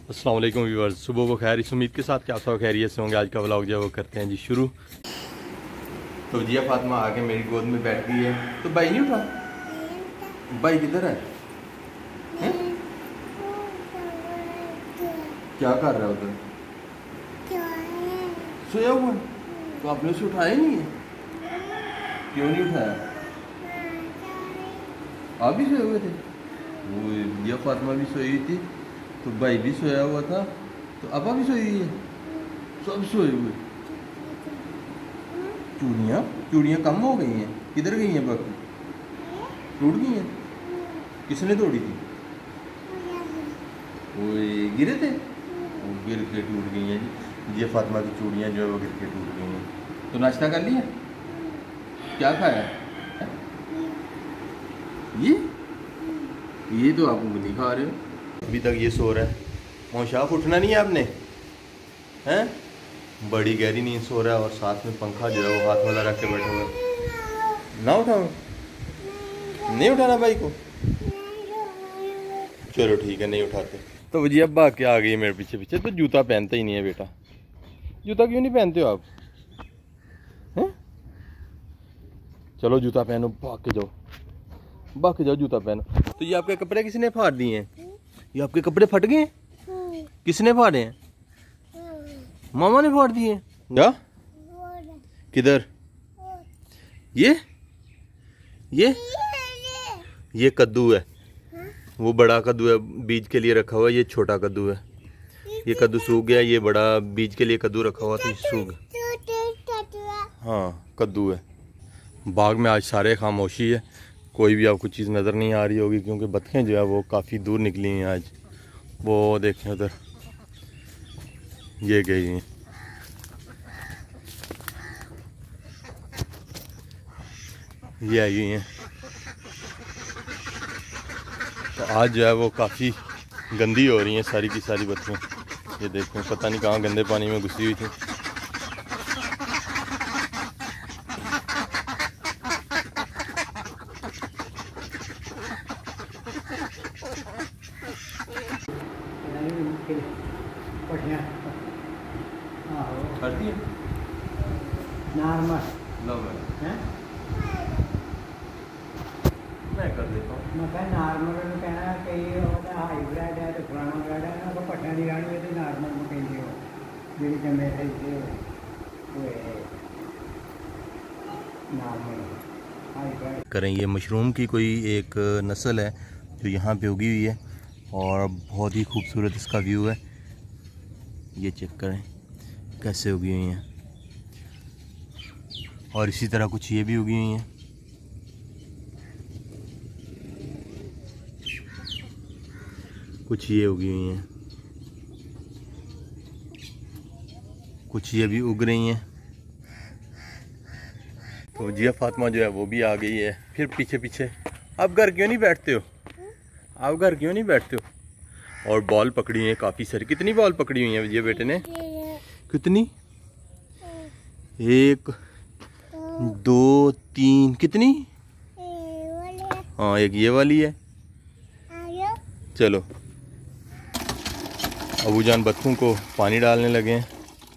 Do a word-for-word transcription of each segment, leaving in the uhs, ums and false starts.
अस्सलाम वालेकुम व्यूअर्स, सुबह को खैर। इस उम्मीद के साथ कि आप सब खैरियत से होंगे। आज का व्लॉग जो है वो करते हैं जी शुरू। तो जिया फातिमा आके मेरी गोद में बैठ गई है। तो भाई नहीं उठा? भाई किधर है, है? क्या कर रहा है उधर? सोया हुआ है? तो आपने उसे उठाया नहीं है? क्यों नहीं उठाया? आप भी सोए हुए थे? वो जिया फातिमा भी सोई हुई थी, तो भाई भी सोया हुआ था, तो अपा भी सोई हुई है, सब सोए हुए। चूड़ियाँ चूड़ियाँ कम हो गई हैं, किधर गई हैं बाकी? टूट गई हैं? किसने तोड़ी थी? वो गिरे थे, वो गिर के टूट गई हैं जी। ये फातिमा की चूड़ियाँ जो है वो गिर के टूट गई हैं। तो नाश्ता कर लिया? क्या खाया? ये ये तो आप नहीं खा रहे हो, अभी तक ये सो रहा है। मौशाफ उठना नहीं है आपने, हैं? बड़ी गहरी नींद सो रहा है और साथ में पंखा जो है वो हाथ वाला रख के बैठे हुए। ना उठाऊं? नहीं उठाना भाई को? चलो ठीक है, नहीं उठाते। तो वजी अब्बा क्या आ गई मेरे पीछे पीछे। तो जूता पहनता ही नहीं है बेटा, जूता क्यों नहीं पहनते हो आप, हैं? चलो जूता पहनो, भाग के जाओ, भाग के जाओ, जूता पहनो। तो ये आपके कपड़े किसने फाड़ दिए हैं? ये आपके कपड़े फट गए? किसने फाड़े हैं? मामा ने फाड़ दिए? क्या? किधर? ये ये ये कद्दू है, वो बड़ा कद्दू है, बीज के लिए रखा हुआ है। ये छोटा कद्दू है, ये कद्दू सूख गया। ये बड़ा बीज के लिए कद्दू रखा हुआ था, सूख। हाँ कद्दू है। बाग में आज सारे खामोशी है, कोई भी आपको चीज़ नज़र नहीं आ रही होगी, क्योंकि बतखें जो है वो काफ़ी दूर निकली हैं आज। वो देखें उधर, ये गई हैं। ये आई हुई हैं। तो आज जो है वो काफ़ी गंदी हो रही हैं सारी की सारी बतखें। ये देखें, पता नहीं कहाँ गंदे पानी में घुसी हुई थी। कर दिए नॉर्मल हैं? मैं कर देता हूँ। मैं कहा नॉर्मल में कहना कई हाईब्रिड है तो पुराना ब्रेड है ना, तो पट्टियां दी जानी है तो नॉर्मल में कहेंगे हो जी जमे थे नॉर्मल हाईब्रिड करें। ये मशरूम की कोई एक नस्ल है जो यहाँ पे उगी हुई है और बहुत ही खूबसूरत इसका व्यू है। ये चेक करें कैसे उगी हुई हैं, और इसी तरह कुछ ये भी उगी हुई हैं। कुछ ये उगी हुई हैं, कुछ ये भी उग रही हैं। तो जिया फातिमा जो है वो भी आ गई है फिर पीछे पीछे। आप घर क्यों नहीं बैठते हो? आप घर क्यों नहीं बैठते हो? और बॉल पकड़ी हैं काफ़ी सारी। कितनी बॉल पकड़ी हुई हैं ये बेटे ने? कितनी? एक दो तीन, कितनी? हाँ एक ये वाली है। चलो अबूजान बत्तों को पानी डालने लगे हैं।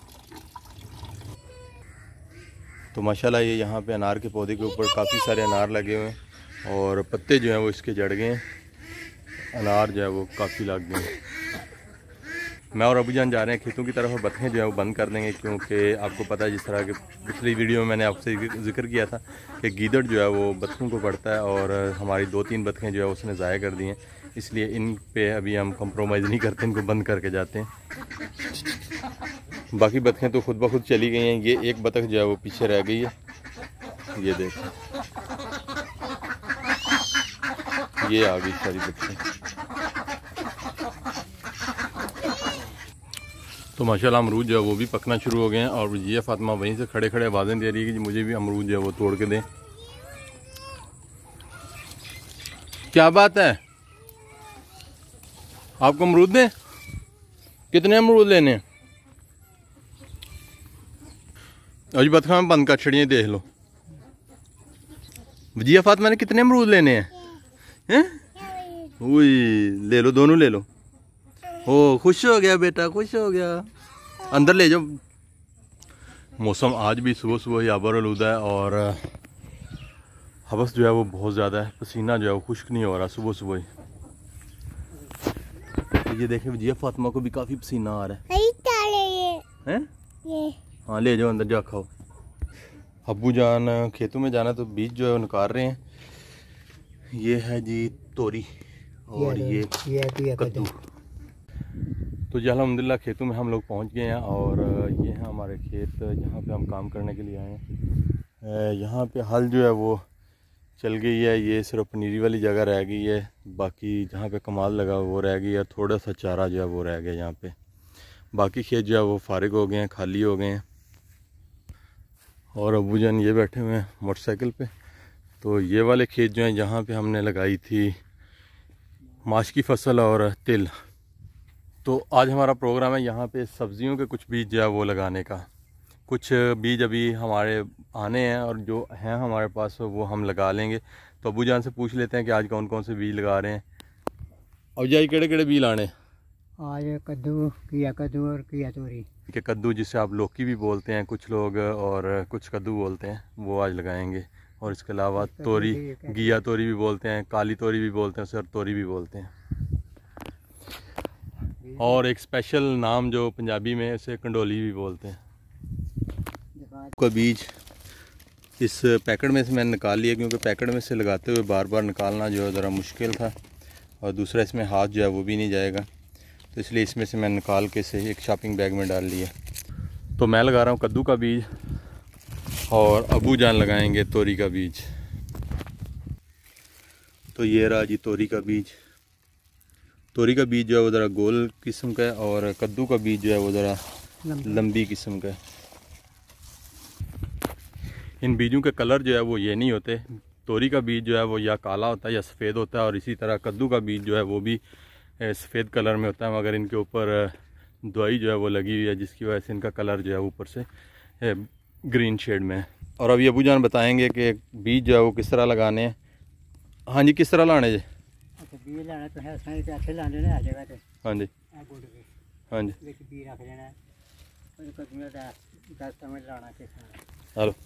तो माशाल्लाह ये यहाँ पे अनार के पौधे के ऊपर काफ़ी सारे अनार लगे हुए हैं और पत्ते जो हैं वो इसके जड़ गए हैं। अनार जो है वो काफ़ी लग गए हैं। मैं और अबूजान जा रहे हैं खेतों की तरफ, और बतखें जो है वो बंद कर देंगे, क्योंकि आपको पता है जिस तरह के पिछली वीडियो में मैंने आपसे जिक्र किया था कि गीदड़ जो है वो बतखों को पड़ता है, और हमारी दो तीन बतखें जो है उसने ज़ाया कर दी हैं। इसलिए इन पे अभी हम कंप्रोमाइज़ नहीं करते, इनको बंद करके जाते हैं। बाकी बतखें तो खुद ब खुद चली गई हैं। ये एक बतख जो है वो पीछे रह गई है, ये देखें, ये आ गई सारी बतखें। तो माशाल्लाह अमरूद जो है वो भी पकना शुरू हो गए हैं, और जिया फातिमा वहीं से खड़े खड़े आवाज़ें दे रही है कि मुझे भी अमरूद जो है वो तोड़ के दें। क्या बात है, आपको अमरूद दें? कितने अमरूद लेने हैं? अजी बतखा में बंद कर छड़िए, देख लो। जिया फातिमा ने कितने अमरूद लेने हैं? हैं? वही ले लो, दोनों ले लो। ओ खुश हो गया बेटा, खुश हो गया। अंदर ले जाओ। मौसम आज भी सुबह सुबह ही आबर आलूदा है और हवस जो है वो बहुत ज़्यादा है। पसीना जो है वो खुश्क नहीं हो रहा सुबह सुबह ही। तो ये देखें जिया फातिमा को भी काफ़ी पसीना आ रहा है। हैं? ये हाँ ले जाओ अंदर, जा खाओ। अब्बू जान खेतों में जाना तो बीज जो है वो निकाल रहे हैं। ये है जी तोरी और ये, ये कद्दू। तो जी अल्हम्दुलिल्लाह खेतों में हम लोग पहुंच गए हैं और ये है हमारे खेत जहाँ पे हम काम करने के लिए आए हैं। यहाँ पे हल जो है वो चल गई है, ये सिर्फ पनीरी वाली जगह रह गई है, बाकी जहाँ पे कमाल लगा वो रह गई है, थोड़ा सा चारा जो है वो रह गया यहाँ पे। बाकी खेत जो है वो फारिग हो गए हैं, खाली हो गए हैं। और अब्बू जान ये बैठे हुए हैं मोटरसाइकिल पे। तो ये वाले खेत जो हैं जहाँ पे हमने लगाई थी माश की फसल और तिल। तो आज हमारा प्रोग्राम है यहाँ पे सब्जियों के कुछ बीज जो है वो लगाने का। कुछ बीज अभी हमारे आने हैं और जो हैं हमारे पास वो हम लगा लेंगे। तो अब्बू जान से पूछ लेते हैं कि आज कौन कौन से बीज लगा रहे हैं। अब जाइए केड़े केड़े बीज लाने? आज कद्दू, किया कद्दू और किया तोरी। कि कद्दू जिसे आप लौकी भी बोलते हैं कुछ लोग और कुछ कद्दू बोलते हैं, वो आज लगाएंगे। और इसके अलावा तोरी, घिया तोरी भी बोलते हैं, काली तोरी भी बोलते हैं, सर तोरी भी बोलते हैं। और एक स्पेशल नाम जो पंजाबी में उसे कंडोली भी बोलते हैं। का बीज इस पैकेट में से मैंने निकाल लिया क्योंकि पैकेट में से लगाते हुए बार बार निकालना जो है ज़रा मुश्किल था और दूसरा इसमें हाथ जो है वो भी नहीं जाएगा, तो इसलिए इसमें से मैं निकाल के से एक शॉपिंग बैग में डाल लिया। तो मैं लगा रहा हूँ कद्दू का बीज और अबू जान लगाएंगे तोरी का बीज। तो ये रहा जी तोरी का बीज। तोरी का बीज जो है वो ज़रा गोल किस्म का है और कद्दू का बीज जो है वो ज़रा लंबी किस्म का है। इन बीजों के कलर जो है वो ये नहीं होते। तोरी का बीज जो है वो या काला होता है या सफ़ेद होता है और इसी तरह कद्दू का बीज जो है वो भी सफ़ेद कलर में होता है, मगर इनके ऊपर दवाई जो है वो लगी हुई है जिसकी वजह से इनका कलर जो है ऊपर से ग्रीन शेड में है। और अभी अबू जान बताएंगे कि बीज जो है वो किस तरह लगाने हैं। हाँ जी, किस तरह लाने जी? बीज लाना तो है इसमें अच्छे लाने ने आ जाएगा। तो हाँ जी हाँ जी बीज रख लेना है और कद्दू में दस समझ लाना किस तरह। हेलो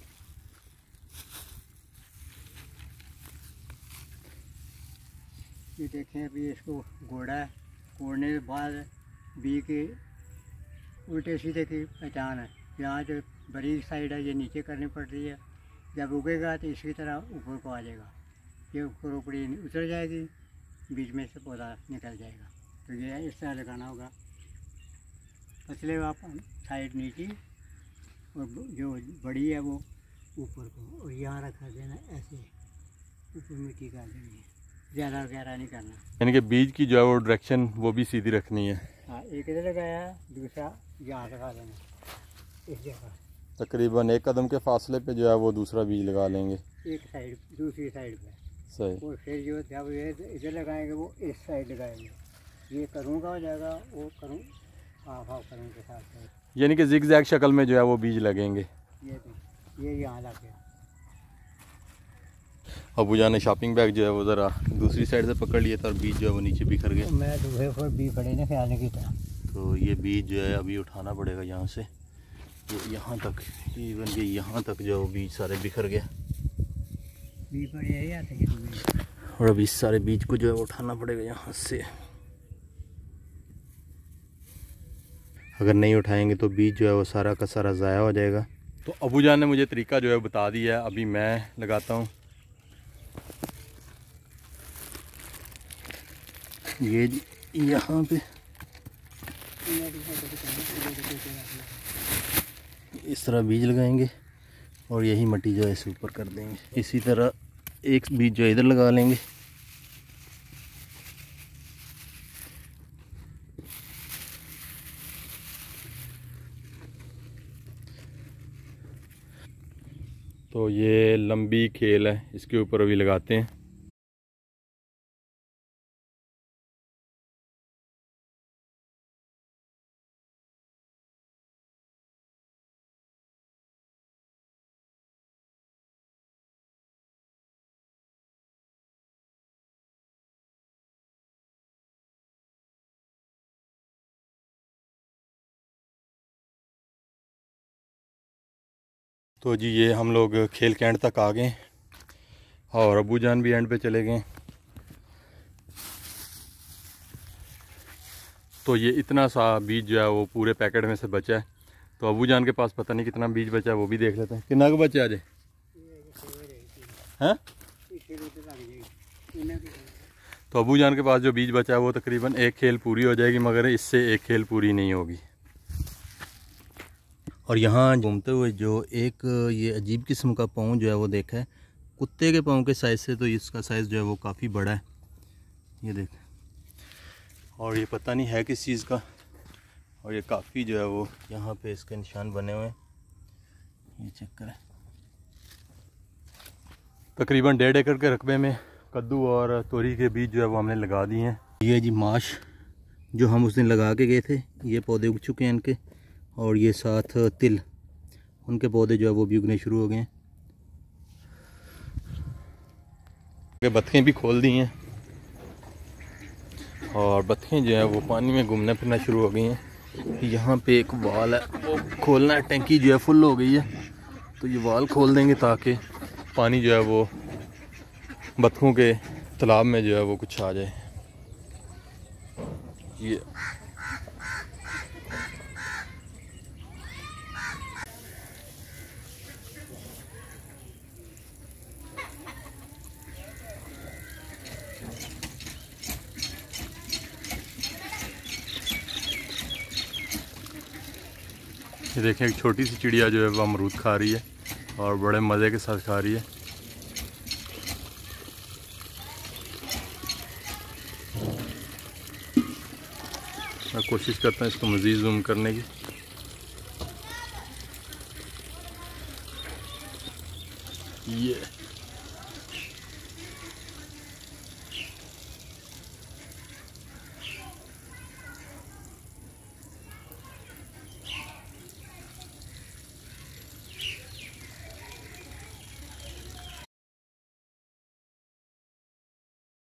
ये देखें अभी इसको गोड़ा है, गोड़ने के बाद बीज के उल्टे सीधे की पहचान है। यहाँ जो बारीक साइड है ये नीचे करनी पड़ रही है, जब उगेगा तो इसी तरह ऊपर को आ जाएगा। ये ऊपर ऊपरी उतर जाएगी, बीच में से पौधा निकल जाएगा। तो ये इस तरह लगाना होगा, पतले आप साइड नीचे और जो बड़ी है वो ऊपर को, और यहाँ रखा देना ऐसे ऊपर मिट्टी कर देनी है, ज़्यादा गहरा नहीं करना। यानी कि बीज की जो है वो डायरेक्शन वो भी सीधी रखनी है। हाँ, एक इधर लगाया, दूसरा यहाँ लगा देना इस जगह। तकरीबन एक कदम के फासले पे जो है वो दूसरा बीज लगा लेंगे एक साइड दूसरी साइड पे। सही। और फिर जो जब ये इधर लगाएंगे वो इस साइड लगाएंगे। ये करूँगा हो जाएगा, वो करूँ हाफ हाफ करूँ के साथ साथ, यानी कि जिग जैग शक्ल में जो है वो बीज लगेंगे। ये तो ये यहाँ लग गया। अबू जान ने शॉपिंग बैग जो है वो ज़रा दूसरी साइड से पकड़ लिया था और बीज जो है वो नीचे बिखर गया। मैं दूसरे पर बीज पड़े ना ख्याल की तरह। तो ये बीज जो है अभी उठाना पड़ेगा यहाँ से, ये यहाँ तक, इवन ये यहाँ तक जो बीज सारे बिखर गया। बीज पड़े है या बीज, और अभी इस सारे बीज को जो है उठाना पड़ेगा यहाँ से। अगर नहीं उठाएंगे तो बीज जो है वो सारा का सारा ज़ाया हो जाएगा। तो अबू जान ने मुझे तरीका जो है बता दिया है, अभी मैं लगाता हूँ। ये यहाँ पे इस तरह बीज लगाएंगे और यही मिट्टी जो है इसे ऊपर कर देंगे। इसी तरह एक बीज जो इधर लगा लेंगे। तो ये लंबी खेल है, इसके ऊपर अभी लगाते हैं। तो जी ये हम लोग खेल के एंड तक आ गए और अबू जान भी एंड पे चले गए। तो ये इतना सा बीज जो है वो पूरे पैकेट में से बचा है। तो अबू जान के पास पता नहीं कितना बीज बचा है, वो भी देख लेते हैं। कितना का बचा आज है? तो अबू जान के पास जो बीज बचा है वो तकरीबन एक खेल पूरी हो जाएगी, मगर इससे एक खेल पूरी नहीं होगी। और यहाँ घूमते हुए जो एक ये अजीब किस्म का पाँव जो है वो देखा है, कुत्ते के पाँव के साइज़ से तो इसका साइज़ जो है वो काफ़ी बड़ा है, ये देख। और ये पता नहीं है किस चीज़ का, और ये काफ़ी जो है वो यहाँ पे इसके निशान बने हुए हैं, ये चेक करें। तकरीबन डेढ़ एकड़ के रकबे में कद्दू और तोरी के बीज जो है वो हमने लगा दिए हैं। ये जी माश जो हम उस दिन लगा के गए थे, ये पौधे उग चुके हैं इनके। और ये साथ तिल, उनके पौधे जो है वो भी उगने शुरू हो गए हैं। बत्तखें भी खोल दी हैं और बत्तखें जो है वो पानी में घूमना फिरना शुरू हो गई हैं। यहाँ पे एक वाल है वो खोलना है, टंकी जो है फुल हो गई है, तो ये वाल खोल देंगे ताकि पानी जो है वो बत्तखों के तालाब में जो है वो कुछ आ जाए। ये ये देखें, एक छोटी सी चिड़िया जो है वो अमरूद खा रही है और बड़े मज़े के साथ खा रही है। मैं कोशिश करता हूँ इसको मज़ीद जूम करने की। ये